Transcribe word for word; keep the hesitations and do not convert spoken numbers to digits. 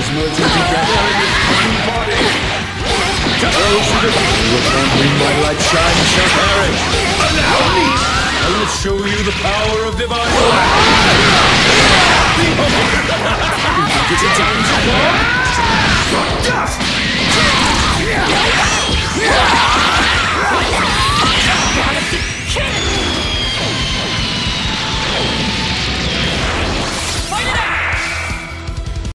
Those merging together in this one body. Those who upon whom my light shines shall perish. Allow me! I will show you the power of divine light. Behold! Is it a time to war? Dust!